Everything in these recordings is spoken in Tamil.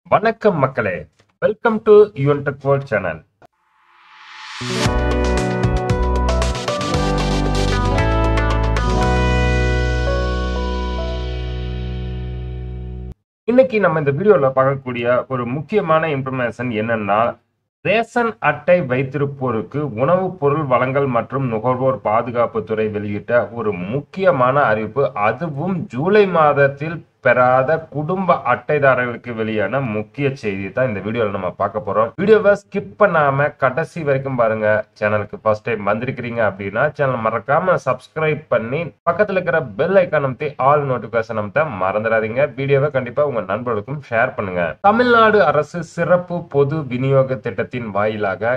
வணக்கம் மக்களே, welcome to Yuvan tech world channel. இன்னைக்கு நம்ம இந்த வீடியோல பார்க்கக்கூடிய ஒரு முக்கியமான இன்ஃபர்மேஷன் என்னன்னா, ரேஷன் அட்டை வைத்திருப்போருக்கு உணவுப் பொருள் வழங்கல் மற்றும் நுகர்வோர் பாதுகாப்புத்துறை வெளியிட்ட ஒரு முக்கியமான அறிவிப்பு. அதுவும் ஜூலை மாதத்தில் பெறாத குடும்ப அட்டைதாரர்களுக்கு வெளியான முக்கிய செய்தி தான் இந்த வீடியோல நம்ம பார்க்க போறோம். வீடியோவை ஸ்கிப் பண்ணாம கடைசி வரைக்கும் பாருங்க. சேனலுக்கு ஃபர்ஸ்ட் டைம் வந்திருக்கிறீங்க அப்படின்னா சேனல் மறக்காம சப்ஸ்கிரைப் பண்ணி பக்கத்துல இருக்கிற பெல் ஐக்கான் அமைத்து ஆல் நோட்டிபிகேஷன் அமைத்த மறந்துடாதீங்க. வீடியோவை கண்டிப்பா உங்க நண்பர்களுக்கும் ஷேர் பண்ணுங்க. தமிழ்நாடு அரசு சிறப்பு பொது விநியோக திட்டத்தின் வாயிலாக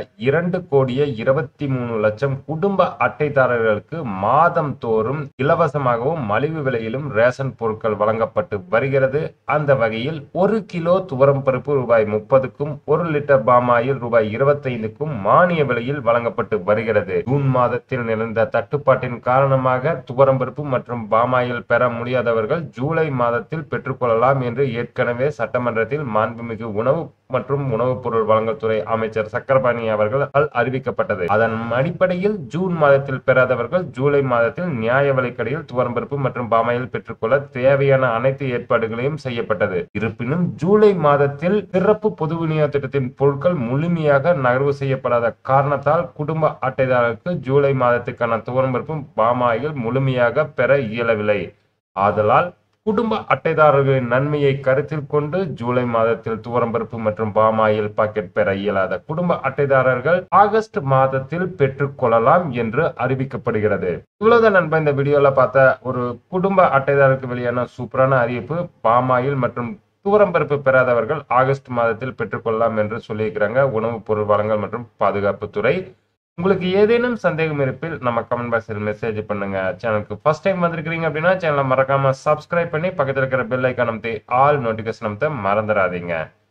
2,23,00,000 குடும்ப அட்டைதாரர்களுக்கு மாதம் தோறும் இலவசமாகவும் மலிவு விலையிலும் ரேஷன் பொருட்கள் வழங்கப்பட்டு வருகிறது. அந்த வகையில் 1 கிலோ துவரம் பருப்பு ரூபாய் 30க்கும் 1 லிட்டர் பாமாயில் ரூபாய் 25க்கும் மானிய விலையில் வழங்கப்பட்டு வருகிறது. ஜூன் மாதத்தில் நிகழ்ந்த தட்டுப்பாட்டின் காரணமாக துவரம் பருப்பு மற்றும் பாமாயில் பெற முடியாதவர்கள் ஜூலை மாதத்தில் பெற்றுக்கொள்ளலாம் என்று ஏற்கனவே சட்டமன்றத்தில் மாண்புமிகு உணவு மற்றும் உணவுப் பொருள் வழங்கல் துறை அமைச்சர் சக்கரபாணி அவர்கள் அறிவிக்கப்பட்டது. அதன் அடிப்படையில் ஜூன் மாதத்தில் பெறாதவர்கள் ஜூலை மாதத்தில் நியாய விலைக்கடையில் துவரம் பருப்பு மற்றும் பாமாயில் பெற்றுக்கொள்ள தேவையான அனைத்து ஏற்பாடுகளையும் செய்யப்பட்டது. இருப்பினும் ஜூலை மாதத்தில் சிறப்பு பொது விநியோக திட்டத்தின் பொருட்கள் முழுமையாக நகர்வு செய்யப்படாத காரணத்தால் குடும்ப அட்டைதாரருக்கு ஜூலை மாதத்துக்கான துவரம் பருப்பு பாமாயில் முழுமையாக பெற இயலவில்லை. ஆதலால் குடும்ப அட்டைதாரர்களின் நன்மையை கருத்தில் கொண்டு ஜூலை மாதத்தில் துவரம் பருப்பு மற்றும் பாமாயில் பாக்கெட் பெற இயலாத குடும்ப அட்டைதாரர்கள் ஆகஸ்ட் மாதத்தில் பெற்றுக் கொள்ளலாம் என்று அறிவிக்கப்படுகிறது. இவ்வளவுதான் நண்பா, இந்த வீடியோல பார்த்த ஒரு குடும்ப அட்டைதாரருக்கு வெளியான சூப்பரான அறிவிப்பு. பாமாயில் மற்றும் துவரம் பருப்பு பெறாதவர்கள் ஆகஸ்ட் மாதத்தில் பெற்றுக்கொள்ளலாம் என்று சொல்லியிருக்கிறாங்க உணவுப் பொருள் வழங்கல் மற்றும் பாதுகாப்புத்துறை. உங்களுக்கு ஏதேனும் சந்தேகம் இருப்பில் நம்ம கமெண்ட் பாக்ஸில் மெசேஜ் பண்ணுங்க. சேனலுக்கு ஃபர்ஸ்ட் டைம் வந்திருக்கீங்க அப்படின்னா சேனலை மறக்காம சப்ஸ்கிரைப் பண்ணி பக்கத்தில் இருக்கிற பெல் ஐக்கான் அமைத்து ஆல் நோட்டிபிகேஷன் அமைத்த மறந்துடாதீங்க.